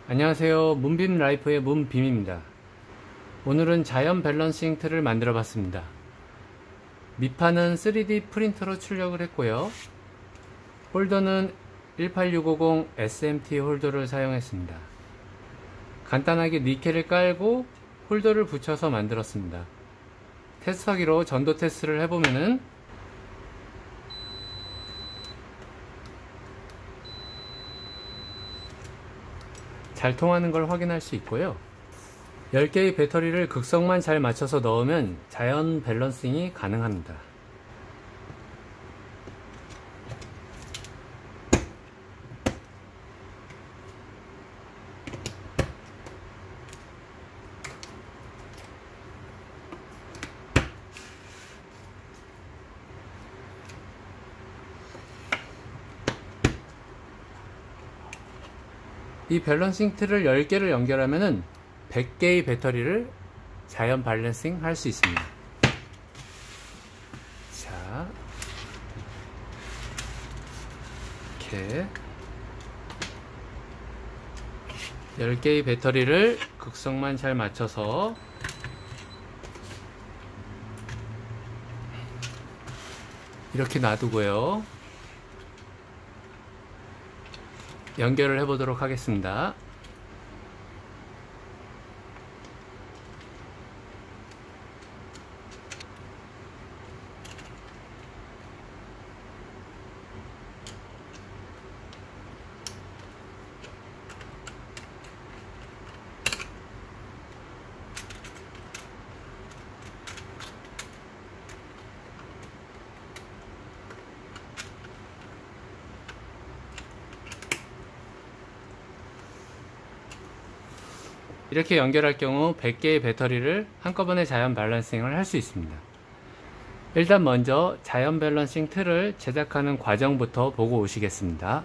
안녕하세요. 문빔 라이프의 문빔입니다. 오늘은 자연 밸런싱 틀을 만들어 봤습니다. 밑판은 3D 프린터로 출력을 했고요. 홀더는 18650 SMT 홀더를 사용했습니다. 간단하게 니켈을 깔고 홀더를 붙여서 만들었습니다. 테스터기로 전도 테스트를 해보면은 잘 통하는 걸 확인할 수 있고요. 10개의 배터리를 극성만 잘 맞춰서 넣으면 자연 밸런싱이 가능합니다. 이 밸런싱 틀을 10개를 연결하면 100개의 배터리를 자연 밸런싱 할 수 있습니다. 자, 이렇게 10개의 배터리를 극성만 잘 맞춰서 이렇게 놔두고요. 연결을 해보도록 하겠습니다. 이렇게 연결할 경우 100개의 배터리를 한꺼번에 자연 밸런싱을 할 수 있습니다. 일단 먼저 자연 밸런싱 틀을 제작하는 과정부터 보고 오시겠습니다.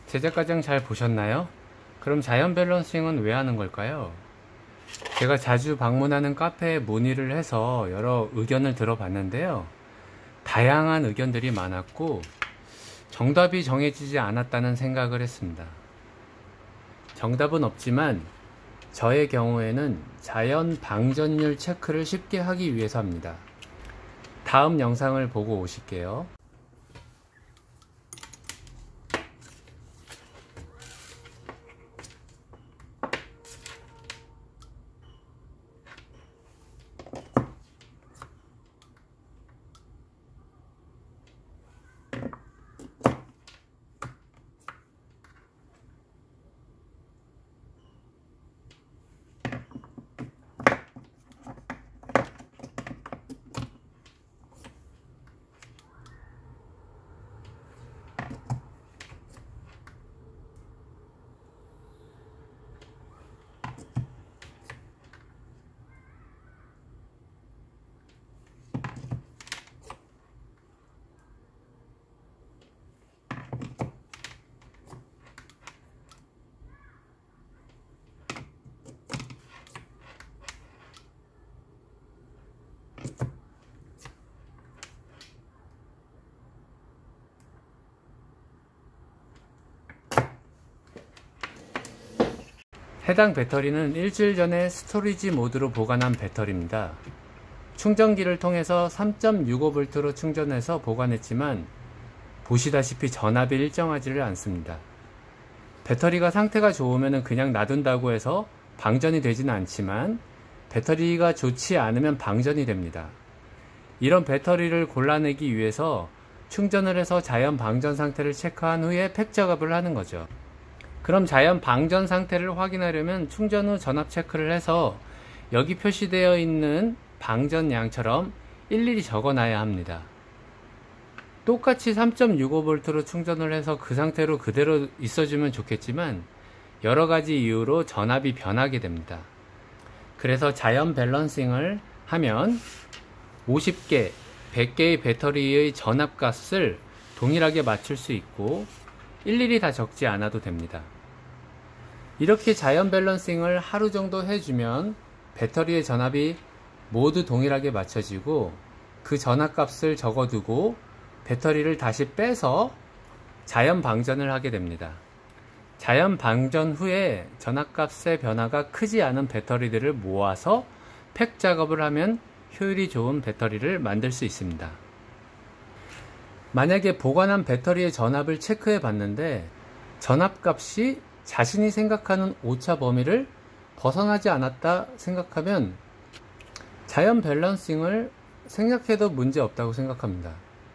제작 과정 잘 보셨나요? 그럼 자연 밸런싱은 왜 하는 걸까요? 제가 자주 방문하는 카페에 문의를 해서 여러 의견을 들어봤는데요. 다양한 의견들이 많았고 정답이 정해지지 않았다는 생각을 했습니다. 정답은 없지만 저의 경우에는 자연 방전율 체크를 쉽게 하기 위해서 합니다. 다음 영상을 보고 오실게요. 해당 배터리는 일주일 전에 스토리지 모드로 보관한 배터리입니다. 충전기를 통해서 3.65V로 충전해서 보관했지만 보시다시피 전압이 일정하지를 않습니다. 배터리가 상태가 좋으면 그냥 놔둔다고 해서 방전이 되지는 않지만 배터리가 좋지 않으면 방전이 됩니다. 이런 배터리를 골라내기 위해서 충전을 해서 자연 방전 상태를 체크한 후에 팩 작업을 하는 거죠. 그럼 자연 방전 상태를 확인하려면 충전 후 전압 체크를 해서 여기 표시되어 있는 방전량처럼 일일이 적어놔야 합니다. 똑같이 3.65V로 충전을 해서 그 상태로 그대로 있어주면 좋겠지만 여러가지 이유로 전압이 변하게 됩니다. 그래서 자연 밸런싱을 하면 50개, 100개의 배터리의 전압값을 동일하게 맞출 수 있고 일일이 다 적지 않아도 됩니다. 이렇게 자연 밸런싱을 하루 정도 해주면 배터리의 전압이 모두 동일하게 맞춰지고 그 전압값을 적어두고 배터리를 다시 빼서 자연 방전을 하게 됩니다. 자연 방전 후에 전압값의 변화가 크지 않은 배터리들을 모아서 팩 작업을 하면 효율이 좋은 배터리를 만들 수 있습니다. 만약에 보관한 배터리의 전압을 체크해 봤는데 전압값이 자신이 생각하는 오차 범위를 벗어나지 않았다 생각하면 자연 밸런싱을 생략해도 문제 없다고 생각합니다.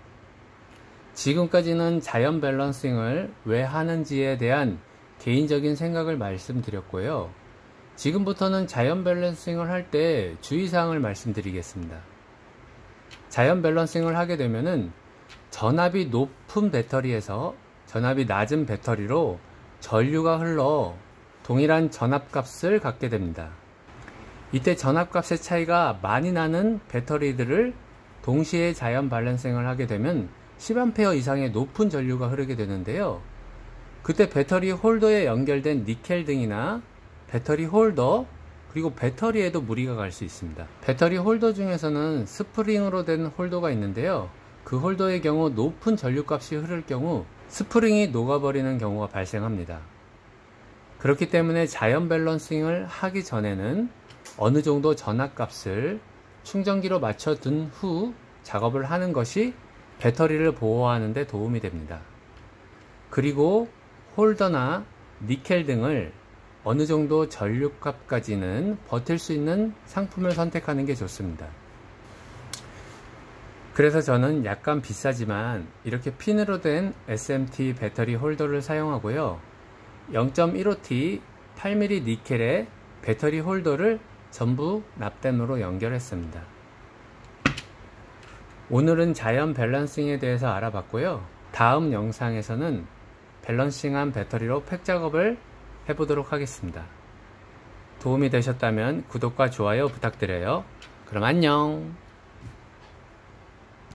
지금까지는 자연 밸런싱을 왜 하는지에 대한 개인적인 생각을 말씀드렸고요. 지금부터는 자연 밸런싱을 할 때 주의사항을 말씀드리겠습니다. 자연 밸런싱을 하게 되면은 전압이 높은 배터리에서 전압이 낮은 배터리로 전류가 흘러 동일한 전압값을 갖게 됩니다. 이때 전압값의 차이가 많이 나는 배터리들을 동시에 자연 밸런싱을 하게 되면 10A 이상의 높은 전류가 흐르게 되는데요. 그때 배터리 홀더에 연결된 니켈 등이나 배터리 홀더 그리고 배터리에도 무리가 갈 수 있습니다. 배터리 홀더 중에서는 스프링으로 된 홀더가 있는데요. 그 홀더의 경우 높은 전류값이 흐를 경우 스프링이 녹아버리는 경우가 발생합니다. 그렇기 때문에 자연 밸런싱을 하기 전에는 어느 정도 전압값을 충전기로 맞춰둔 후 작업을 하는 것이 배터리를 보호하는 데 도움이 됩니다. 그리고 홀더나 니켈 등을 어느 정도 전류값까지는 버틸 수 있는 상품을 선택하는 게 좋습니다. 그래서 저는 약간 비싸지만 이렇게 핀으로 된 SMT 배터리 홀더를 사용하고요. 0.15T 8mm 니켈의 배터리 홀더를 전부 납땜으로 연결했습니다. 오늘은 자연 밸런싱에 대해서 알아봤고요. 다음 영상에서는 밸런싱한 배터리로 팩 작업을 해보도록 하겠습니다. 도움이 되셨다면 구독과 좋아요 부탁드려요. 그럼 안녕.